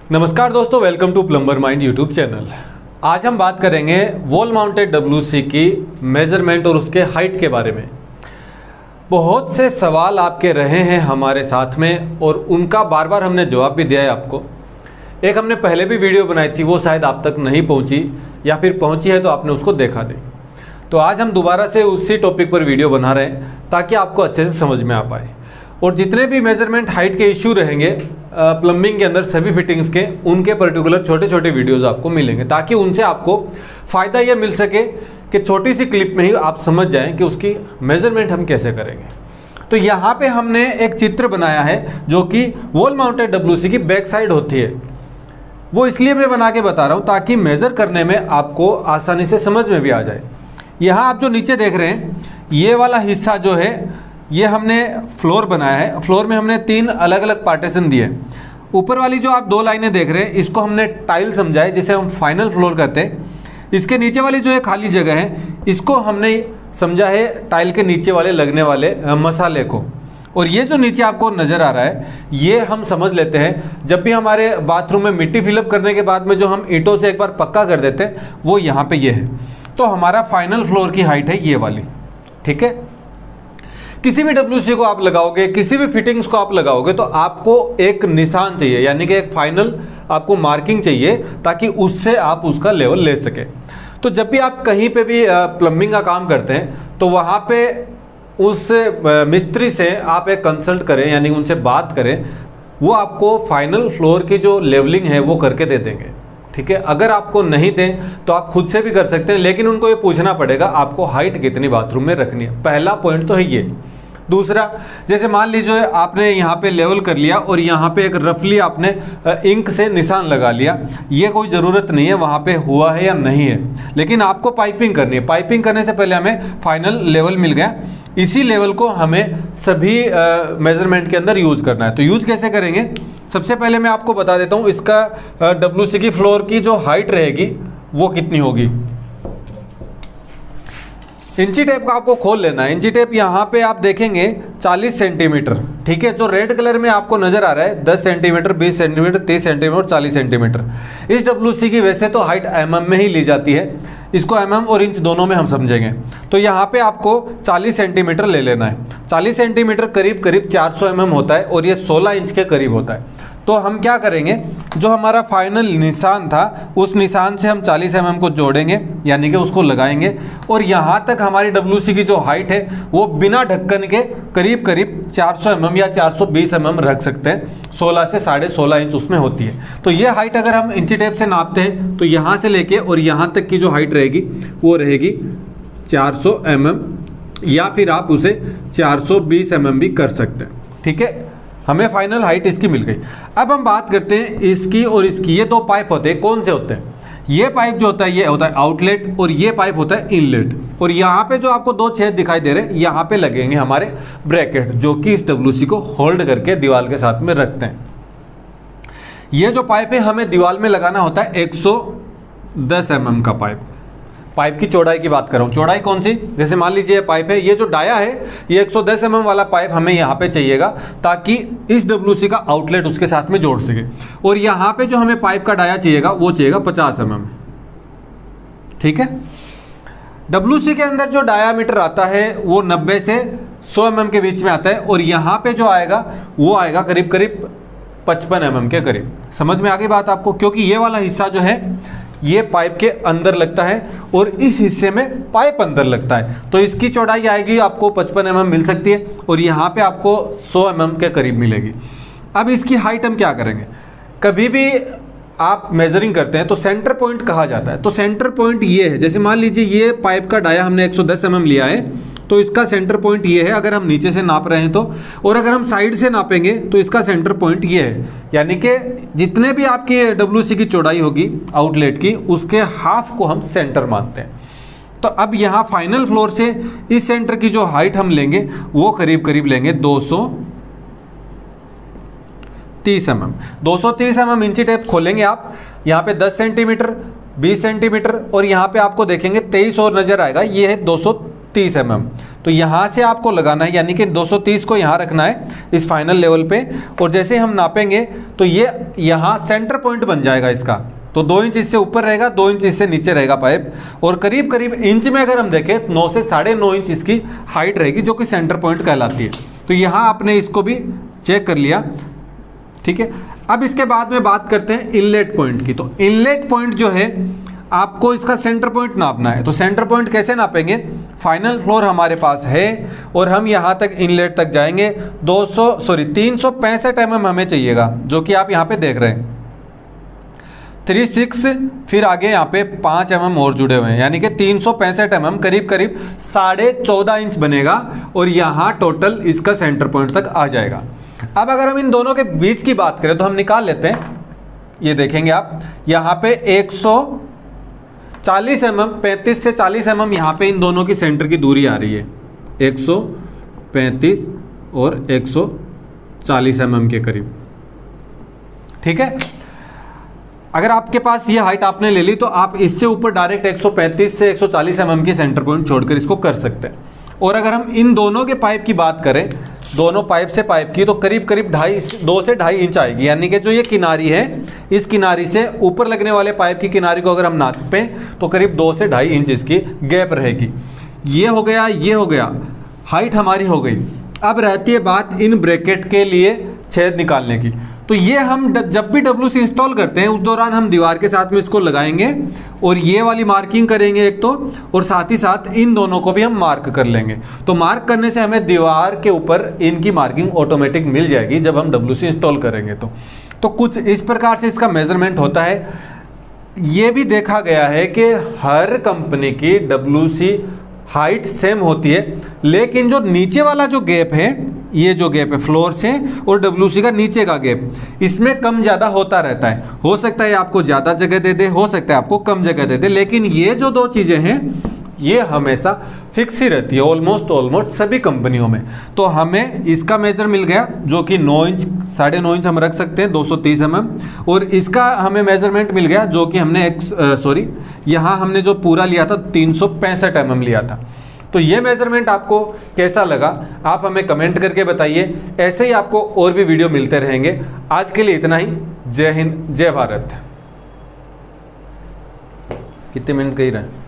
नमस्कार दोस्तों, welcome to plumber mind YouTube channel. आज हम बात करेंगे वॉल माउंटेड डब्ल्यूसी की मेजरमेंट और उसके हाइट के बारे में। बहुत से सवाल आपके रहे हैं हमारे साथ में और उनका बार बार हमने जवाब भी दिया है आपको। एक हमने पहले भी वीडियो बनाई थी, वो शायद आप तक नहीं पहुंची या फिर पहुंची है तो आपने उसको देखा नहीं। तो आज हम दोबारा से उसी टॉपिक पर वीडियो बना रहे हैं ताकि आपको अच्छे से समझ में आ पाए। और जितने भी मेजरमेंट हाइट के इश्यू रहेंगे प्लम्बिंग के अंदर सभी फिटिंग्स के, उनके पर्टिकुलर छोटे छोटे वीडियोस आपको मिलेंगे ताकि उनसे आपको फ़ायदा यह मिल सके कि छोटी सी क्लिप में ही आप समझ जाएं कि उसकी मेजरमेंट हम कैसे करेंगे। तो यहाँ पे हमने एक चित्र बनाया है जो कि वॉल माउंटेड डब्ल्यूसी की बैक साइड होती है। वो इसलिए मैं बना के बता रहा हूँ ताकि मेज़र करने में आपको आसानी से समझ में भी आ जाए। यहाँ आप जो नीचे देख रहे हैं, ये वाला हिस्सा जो है ये हमने फ्लोर बनाया है। फ्लोर में हमने 3 अलग अलग पार्टीशन दिए। ऊपर वाली जो आप 2 लाइनें देख रहे हैं इसको हमने टाइल समझा है, जिसे हम फाइनल फ्लोर कहते हैं। इसके नीचे वाली जो है खाली जगह है, इसको हमने समझा है टाइल के नीचे वाले लगने वाले मसाले को। और ये जो नीचे आपको नज़र आ रहा है ये हम समझ लेते हैं जब भी हमारे बाथरूम में मिट्टी फिलअप करने के बाद में जो हम ईंटों से एक बार पक्का कर देते हैं, वो यहाँ पे ये है। तो हमारा फाइनल फ्लोर की हाइट है ये वाली, ठीक है। किसी भी डब्ल्यूसी को आप लगाओगे, किसी भी फिटिंग्स को आप लगाओगे तो आपको एक निशान चाहिए, यानी कि एक फाइनल आपको मार्किंग चाहिए ताकि उससे आप उसका लेवल ले सके। तो जब भी आप कहीं पे भी प्लम्बिंग का काम करते हैं तो वहाँ पे उस मिस्त्री से आप एक कंसल्ट करें, यानी उनसे बात करें। वो आपको फाइनल फ्लोर की जो लेवलिंग है वो करके दे देंगे, ठीक है। अगर आपको नहीं दें तो आप खुद से भी कर सकते हैं, लेकिन उनको ये पूछना पड़ेगा आपको हाइट कितनी बाथरूम में रखनी है। पहला पॉइंट तो है ये। दूसरा, जैसे मान लीजिए आपने यहाँ पे लेवल कर लिया और यहाँ पे एक रफली आपने इंक से निशान लगा लिया। ये कोई ज़रूरत नहीं है वहाँ पे हुआ है या नहीं है, लेकिन आपको पाइपिंग करनी है। पाइपिंग करने से पहले हमें फाइनल लेवल मिल गया। इसी लेवल को हमें सभी मेजरमेंट के अंदर यूज़ करना है। तो यूज़ कैसे करेंगे, सबसे पहले मैं आपको बता देता हूँ इसका डब्ल्यूसी की फ्लोर की जो हाइट रहेगी वो कितनी होगी। इंची टेप का आपको खोल लेना है। इंची टेप यहाँ पे आप देखेंगे 40 सेंटीमीटर, ठीक है। जो रेड कलर में आपको नजर आ रहा है 10 सेंटीमीटर, 20 सेंटीमीटर, 30 सेंटीमीटर और 40 सेंटीमीटर। इस डब्ल्यूसी की वैसे तो हाइट mm में ही ली जाती है, इसको mm और इंच दोनों में हम समझेंगे। तो यहाँ पे आपको 40 सेंटीमीटर ले लेना है। 40 सेंटीमीटर करीब करीब 400 mm होता है और ये 16 इंच के करीब होता है। तो हम क्या करेंगे, जो हमारा फाइनल निशान था उस निशान से हम 40 mm को जोड़ेंगे, यानी कि उसको लगाएंगे। और यहाँ तक हमारी डब्ल्यूसी की जो हाइट है वो बिना ढक्कन के करीब करीब 400 mm या 420 mm रख सकते हैं। 16 से 16.5 इंच उसमें होती है। तो ये हाइट अगर हम इंची टेप से नापते हैं तो यहाँ से लेके और यहाँ तक की जो हाइट रहेगी वो रहेगी 400 mm, या फिर आप उसे 420 mm भी कर सकते हैं, ठीक है। हमें फाइनल हाइट इसकी मिल गई। अब हम बात करते हैं इसकी और इसकी। ये 2 पाइप होते हैं, कौन से होते हैं? ये पाइप जो होता है ये होता है आउटलेट और ये पाइप होता है इनलेट। और यहाँ पे जो आपको 2 छेद दिखाई दे रहे हैं, यहाँ पे लगेंगे हमारे ब्रैकेट, जो कि इस डब्ल्यूसी को होल्ड करके दीवार के साथ में रखते हैं। ये जो पाइप है हमें दीवार में लगाना होता है 110 mm का पाइप। पाइप की चौड़ाई की बात कर रहा हूँ। चौड़ाई कौन सी, जैसे मान लीजिए पाइप है, ये जो डाया है ये 110 mm वाला पाइप हमें यहाँ पे चाहिएगा ताकि इस डब्ल्यूसी का आउटलेट उसके साथ में जोड़ सके। और यहाँ पे जो हमें पाइप का डाया चाहिएगा वो चाहिएगा 50 mm, ठीक है। डब्ल्यूसी के अंदर जो डायामीटर आता है वो 90 से 100 mm के बीच में आता है और यहाँ पे जो आएगा वो आएगा करीब करीब 55 mm के करीब। समझ में आ गई बात आपको, क्योंकि ये वाला हिस्सा जो है ये पाइप के अंदर लगता है और इस हिस्से में पाइप अंदर लगता है। तो इसकी चौड़ाई आएगी आपको 55 mm मिल सकती है और यहाँ पे आपको 100 mm के करीब मिलेगी। अब इसकी हाइट हम क्या करेंगे, कभी भी आप मेजरिंग करते हैं तो सेंटर पॉइंट कहा जाता है। तो सेंटर पॉइंट ये है, जैसे मान लीजिए ये पाइप का डाया हमने 110 mm लिया है तो इसका सेंटर पॉइंट ये है अगर हम नीचे से नाप रहे हैं तो, और अगर हम साइड से नापेंगे तो इसका सेंटर पॉइंट ये है। यानी कि जितने भी आपकी डब्ल्यूसी की चौड़ाई होगी आउटलेट की, उसके हाफ को हम सेंटर मानते हैं। तो अब यहाँ फाइनल फ्लोर से इस सेंटर की जो हाइट हम लेंगे वो करीब करीब लेंगे 230 mm। 230 mm इंची टेप खोलेंगे आप, यहाँ पे 10 सेंटीमीटर, 20 सेंटीमीटर और यहाँ पे आपको देखेंगे 23 और नजर आएगा, ये है 230 30 mm। तो यहाँ से आपको लगाना है, यानी कि 230 को यहाँ रखना है इस फाइनल लेवल पे, और जैसे हम नापेंगे तो ये यहाँ सेंटर पॉइंट बन जाएगा इसका। तो 2 इंच इससे ऊपर रहेगा, 2 इंच इससे नीचे रहेगा पाइप, और करीब करीब इंच में अगर हम देखें 9 से 9.5 इंच इसकी हाइट रहेगी, जो कि सेंटर पॉइंट कहलाती है। तो यहाँ आपने इसको भी चेक कर लिया, ठीक है। अब इसके बाद में बात करते हैं इनलेट पॉइंट की। तो इनलेट पॉइंट जो है आपको इसका सेंटर पॉइंट नापना है। तो सेंटर पॉइंट कैसे नापेंगे? फाइनल फ्लोर हमारे पास है और हम यहाँ तक इनलेट तक जाएंगे। 365 mm हमें चाहिएगा, जो कि आप यहाँ पे देख रहे हैं 36, फिर आगे यहाँ पे 5 mm और जुड़े हुए हैं, यानी कि 365 mm करीब करीब 14.5 इंच बनेगा, और यहाँ टोटल इसका सेंटर पॉइंट तक आ जाएगा। अब अगर हम इन दोनों के बीच की बात करें तो हम निकाल लेते हैं। ये देखेंगे आप यहाँ पे 140 mm, 35 से 40 mm यहाँ पे इन दोनों की सेंटर की दूरी आ रही है, 135 और 140 mm के करीब, ठीक है। अगर आपके पास ये हाइट आपने ले ली तो आप इससे ऊपर डायरेक्ट 135 से 140 mm की सेंटर पॉइंट छोड़कर इसको कर सकते हैं। और अगर हम इन दोनों के पाइप की बात करें, दोनों पाइप से पाइप की, तो करीब करीब 2 से 2.5 इंच आएगी, यानी कि जो ये किनारी है, इस किनारी से ऊपर लगने वाले पाइप की किनारी को अगर हम नापें तो करीब 2 से 2.5 इंच इसकी गैप रहेगी। ये हो गया, ये हो गया, हाइट हमारी हो गई। अब रहती है बात इन ब्रैकेट के लिए छेद निकालने की। तो ये हम जब भी WC इंस्टॉल करते हैं उस दौरान हम दीवार के साथ में इसको लगाएंगे और ये वाली मार्किंग करेंगे एक तो, और साथ ही साथ इन दोनों को भी हम मार्क कर लेंगे। तो मार्क करने से हमें दीवार के ऊपर इनकी मार्किंग ऑटोमेटिक मिल जाएगी जब हम WC इंस्टॉल करेंगे। तो कुछ इस प्रकार से इसका मेजरमेंट होता है। ये भी देखा गया है कि हर कंपनी की WC हाइट सेम होती है, लेकिन जो नीचे वाला जो गैप है, ये जो गैप है फ्लोर से और WC का नीचे का गैप, इसमें कम ज़्यादा होता रहता है। हो सकता है आपको ज़्यादा जगह दे दे, हो सकता है आपको कम जगह दे दे, लेकिन ये जो 2 चीज़ें हैं ये हमेशा फिक्स ही रहती है ऑलमोस्ट सभी कंपनियों में। तो हमें इसका मेजर मिल गया जो कि 9 इंच, 9.5 इंच हम रख सकते हैं, 230 mm, और इसका हमें मेजरमेंट मिल गया जो कि हमने यहाँ हमने जो पूरा लिया था 365 mm लिया था। तो ये मेजरमेंट आपको कैसा लगा आप हमें कमेंट करके बताइए। ऐसे ही आपको और भी वीडियो मिलते रहेंगे। आज के लिए इतना ही। जय हिंद, जय भारत। कितने मिनट कही रहे?